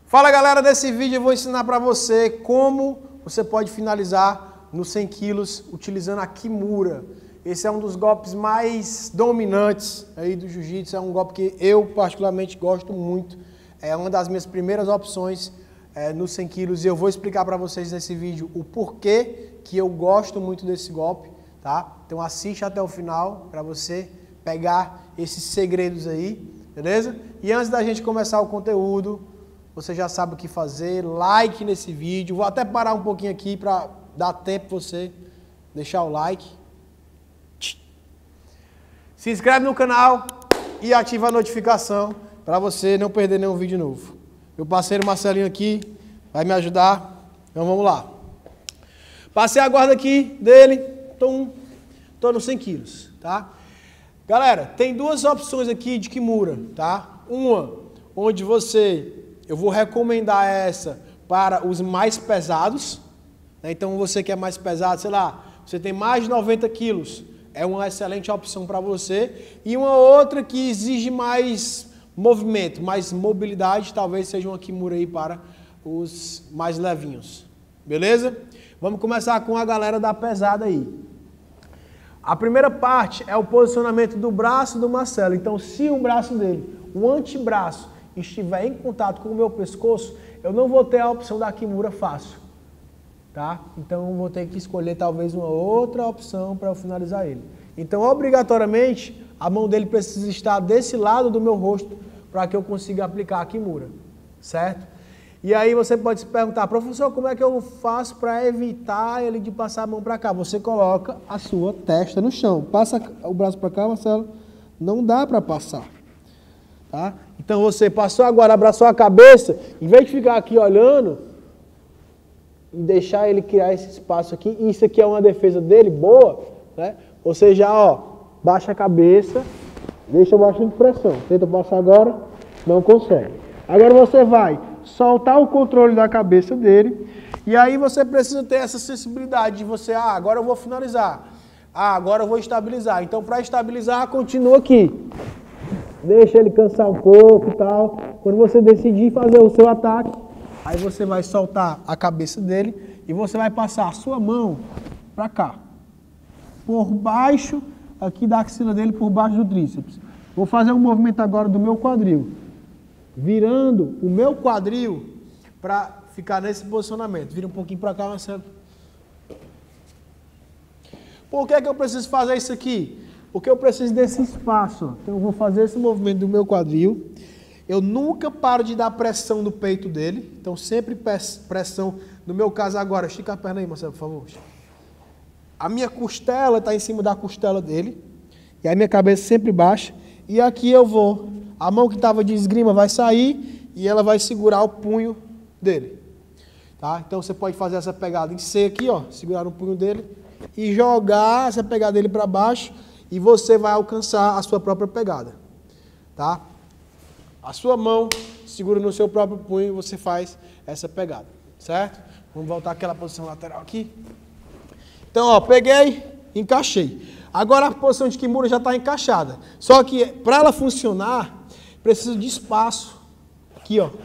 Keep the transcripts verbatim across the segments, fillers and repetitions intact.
Fala galera, nesse vídeo eu vou ensinar para você como você pode finalizar nos cem quilos utilizando a Kimura. Esse é um dos golpes mais dominantes aí do jiu-jitsu, é um golpe que eu particularmente gosto muito. É uma das minhas primeiras opções é, nos cem quilos e eu vou explicar para vocês nesse vídeo o porquê que eu gosto muito desse golpe, tá? Então assiste até o final para você pegar esses segredos aí, beleza? E antes da gente começar o conteúdo, você já sabe o que fazer, like nesse vídeo. Vou até parar um pouquinho aqui para dar tempo para você deixar o like. Se inscreve no canal e ativa a notificação para você não perder nenhum vídeo novo. Meu parceiro Marcelinho aqui vai me ajudar. Então vamos lá. Passei a guarda aqui dele. Tô, tô nos cem quilos, tá? Galera, tem duas opções aqui de Kimura, tá? Uma onde você... Eu vou recomendar essa para os mais pesados, né? Então você que é mais pesado, sei lá, você tem mais de noventa quilos, é uma excelente opção para você. E uma outra que exige mais movimento, mais mobilidade, talvez seja uma Kimura aí para os mais levinhos, beleza? Vamos começar com a galera da pesada aí. A primeira parte é o posicionamento do braço do Marcelo. Então se o braço dele, o antebraço, estiver em contato com o meu pescoço, eu não vou ter a opção da Kimura fácil, tá? Então eu vou ter que escolher talvez uma outra opção para eu finalizar ele. Então obrigatoriamente a mão dele precisa estar desse lado do meu rosto para que eu consiga aplicar a Kimura, certo? E aí você pode se perguntar, professor, como é que eu faço para evitar ele de passar a mão para cá? Você coloca a sua testa no chão, passa o braço para cá, Marcelo, não dá para passar. Tá? Então você passou agora, abraçou a cabeça, em vez de ficar aqui olhando e deixar ele criar esse espaço aqui, e isso aqui é uma defesa dele boa, né? Você já, ó, baixa a cabeça, deixa baixo de pressão. Tenta passar agora, não consegue. Agora você vai soltar o controle da cabeça dele, e aí você precisa ter essa sensibilidade de você, ah, agora eu vou finalizar, ah, agora eu vou estabilizar. Então para estabilizar, continua aqui. Deixa ele cansar um pouco e tal. Quando você decidir fazer o seu ataque, aí você vai soltar a cabeça dele e você vai passar a sua mão para cá. Por baixo, aqui da axila dele, por baixo do tríceps. Vou fazer um movimento agora do meu quadril. Virando o meu quadril para ficar nesse posicionamento. Vira um pouquinho para cá, Marcelo. Por que que eu preciso fazer isso aqui? Porque eu preciso desse espaço. Então eu vou fazer esse movimento do meu quadril. Eu nunca paro de dar pressão no peito dele. Então sempre pressão. No meu caso agora, estica a perna aí, Marcelo, por favor. A minha costela está em cima da costela dele. E a minha cabeça sempre baixa. E aqui eu vou. A mão que estava de esgrima vai sair e ela vai segurar o punho dele. Tá? Então você pode fazer essa pegada em C aqui, ó, segurar no punho dele e jogar essa pegada dele para baixo. E você vai alcançar a sua própria pegada, tá? A sua mão segura no seu próprio punho e você faz essa pegada, certo? Vamos voltar àquela posição lateral aqui. Então, ó, peguei, encaixei. Agora a posição de Kimura já está encaixada. Só que para ela funcionar, precisa de espaço. Aqui, ó.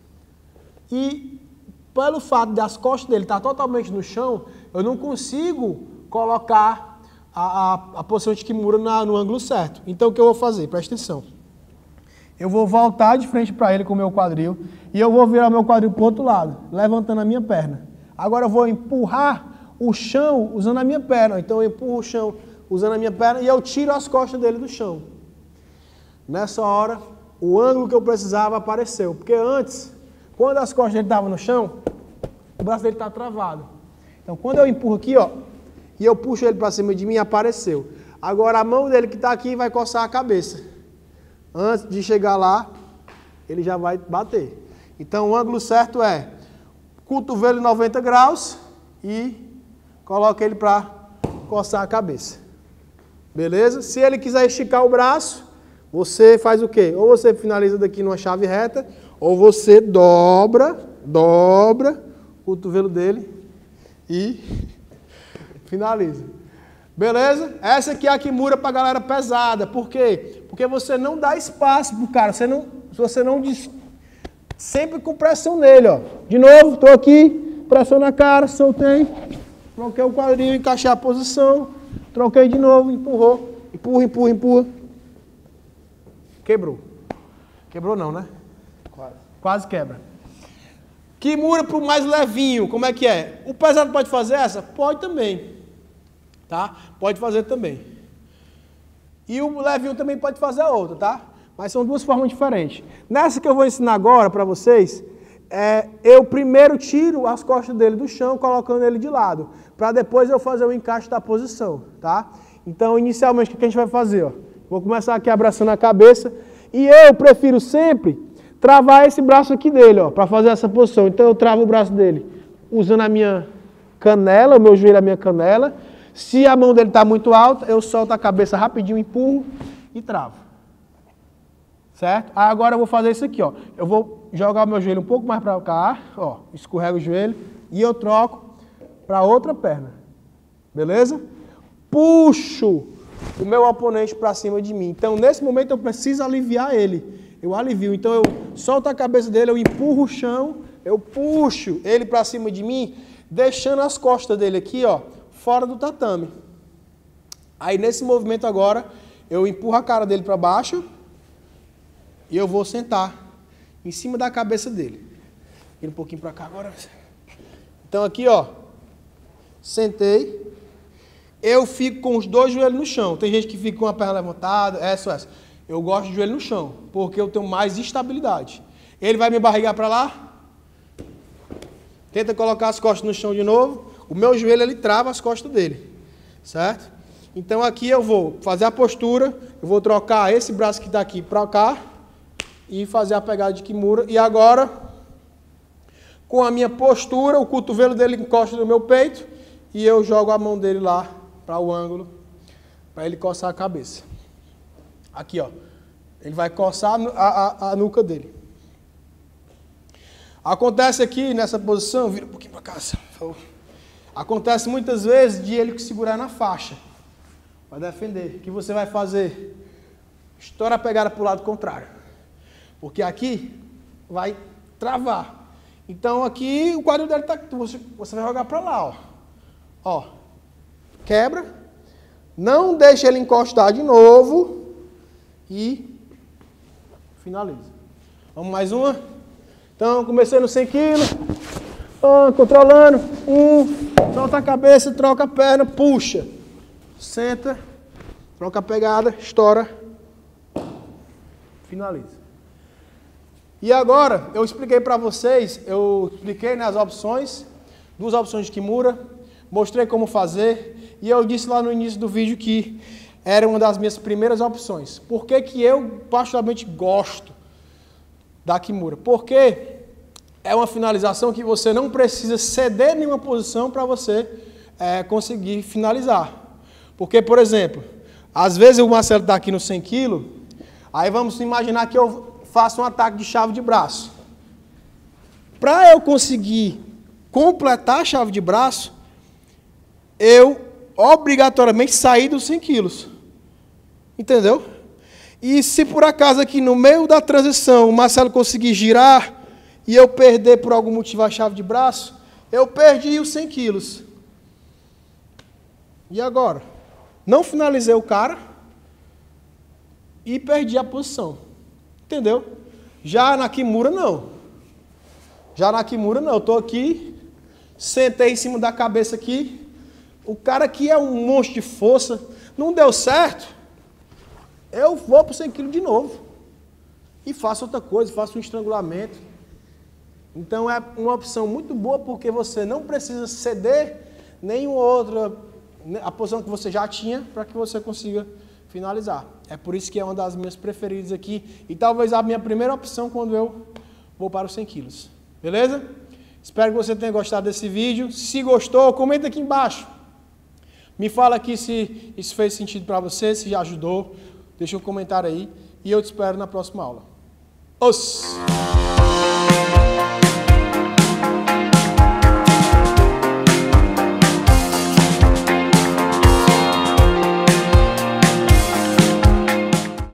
E pelo fato das costas dele estar totalmente no chão, eu não consigo colocar A, a, a posição de Kimura na, no ângulo certo. Então o que eu vou fazer? Presta atenção. Eu vou voltar de frente para ele com o meu quadril e eu vou virar meu quadril para o outro lado, levantando a minha perna. Agora eu vou empurrar o chão usando a minha perna. Então eu empurro o chão usando a minha perna e eu tiro as costas dele do chão. Nessa hora, o ângulo que eu precisava apareceu. Porque antes, quando as costas dele estavam no chão, o braço dele está travado. Então quando eu empurro aqui, ó, e eu puxo ele para cima de mim, apareceu. Agora a mão dele que está aqui vai coçar a cabeça. Antes de chegar lá, ele já vai bater. Então o ângulo certo é cotovelo em noventa graus e coloca ele para coçar a cabeça. Beleza? Se ele quiser esticar o braço, você faz o quê? Ou você finaliza daqui numa chave reta, ou você dobra, dobra o cotovelo dele e... finaliza. Beleza? Essa aqui é a Kimura para a galera pesada. Por quê? Porque você não dá espaço pro cara. Você não, você não Sempre com pressão nele, ó. De novo, estou aqui, pressão na cara, soltei, troquei o quadril, encaixei a posição, troquei de novo, empurrou, empurra, empurra, empurra. Quebrou. Quebrou não, né? Quase. Quase quebra. Kimura para o mais levinho, como é que é? O pesado pode fazer essa? Pode também. Tá? Pode fazer também. E o levinho também pode fazer a outra, tá? Mas são duas formas diferentes. Nessa que eu vou ensinar agora para vocês, é, eu primeiro tiro as costas dele do chão, colocando ele de lado, para depois eu fazer o encaixe da posição, tá? Então, inicialmente, o que a gente vai fazer? Ó? Vou começar aqui abraçando a cabeça, e eu prefiro sempre travar esse braço aqui dele, ó, para fazer essa posição. Então, eu travo o braço dele usando a minha canela, o meu joelho, a minha canela. Se a mão dele está muito alta, eu solto a cabeça rapidinho, empurro e travo. Certo? Aí agora eu vou fazer isso aqui, ó. Eu vou jogar o meu joelho um pouco mais para cá, ó, escorrego o joelho e eu troco para outra perna. Beleza? Puxo o meu oponente para cima de mim. Então, nesse momento eu preciso aliviar ele. Eu alivio. Então, eu solto a cabeça dele, eu empurro o chão, eu puxo ele para cima de mim, deixando as costas dele aqui, ó, fora do tatame. Aí, nesse movimento agora, eu empurro a cara dele para baixo e eu vou sentar em cima da cabeça dele. Vira um pouquinho para cá agora. Então, aqui, ó, sentei. Eu fico com os dois joelhos no chão. Tem gente que fica com a perna levantada, essa ou essa. Eu gosto de joelho no chão, porque eu tenho mais estabilidade. Ele vai me barrigar para lá. Tenta colocar as costas no chão de novo. O meu joelho, ele trava as costas dele. Certo? Então, aqui eu vou fazer a postura. Eu vou trocar esse braço que está aqui para cá. E fazer a pegada de Kimura. E agora, com a minha postura, o cotovelo dele encosta no meu peito. E eu jogo a mão dele lá para o ângulo, para ele coçar a cabeça. Aqui, ó. Ele vai coçar a, a, a nuca dele. Acontece aqui, nessa posição, vira um pouquinho para cá. Acontece muitas vezes de ele segurar na faixa. Para defender. O que você vai fazer? Estoura a pegada para o lado contrário. Porque aqui vai travar. Então aqui o quadril dele está... Você, você vai jogar para lá, ó. Ó. Quebra. Não deixa ele encostar de novo. E finaliza. Vamos mais uma? Então, comecei no cem quilos. Oh, controlando. Um. Solta a cabeça, troca a perna, puxa. Senta. Troca a pegada, estoura. Finaliza. E agora, eu expliquei para vocês, eu expliquei nas opções, duas opções de Kimura, mostrei como fazer, e eu disse lá no início do vídeo que era uma das minhas primeiras opções. Por que que eu particularmente gosto da Kimura? Porque é uma finalização que você não precisa ceder nenhuma posição para você é, conseguir finalizar. Porque, por exemplo, às vezes o Marcelo está aqui no cem quilos, aí vamos imaginar que eu faço um ataque de chave de braço. Para eu conseguir completar a chave de braço, eu obrigatoriamente sair dos cem quilos. Entendeu? E se por acaso aqui no meio da transição o Marcelo conseguir girar e eu perder por algum motivo a chave de braço, eu perdi os cem quilos. E agora? Não finalizei o cara e perdi a posição. Entendeu? Já na Kimura, não. Já na Kimura, não. Eu estou aqui, sentei em cima da cabeça aqui. O cara aqui é um monstro de força. Não deu certo. Eu vou para o cem quilos de novo. E faço outra coisa, faço um estrangulamento. Então é uma opção muito boa porque você não precisa ceder nenhuma outra, a posição que você já tinha para que você consiga finalizar. É por isso que é uma das minhas preferidas aqui. E talvez a minha primeira opção quando eu vou para os cem quilos. Beleza? Espero que você tenha gostado desse vídeo. Se gostou, comenta aqui embaixo. Me fala aqui se isso fez sentido para você, se já ajudou. Deixa um comentário aí. E eu te espero na próxima aula. Os!